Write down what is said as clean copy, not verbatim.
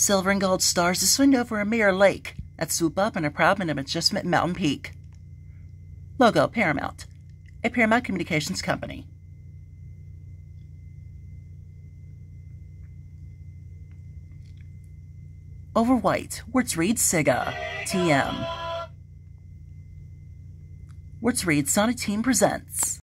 Silver and gold stars to swing over a mirror lake that swoop up in a proud and adjustment mountain peak. Logo, Paramount, a Paramount Communications company. Over white, words read SEGA, TM. Words read Sonic Team presents.